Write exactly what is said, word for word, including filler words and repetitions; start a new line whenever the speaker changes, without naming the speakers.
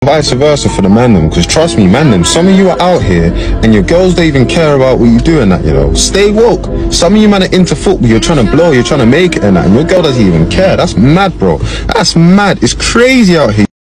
vice versa for the man them, because trust me, man them, some of you are out here and your girls don't even care about what you do and that, you know. Stay woke. Some of you man are into football, you're trying to blow, you're trying to make it and that, and your girl doesn't even care. That's mad, bro. That's mad. It's crazy out here.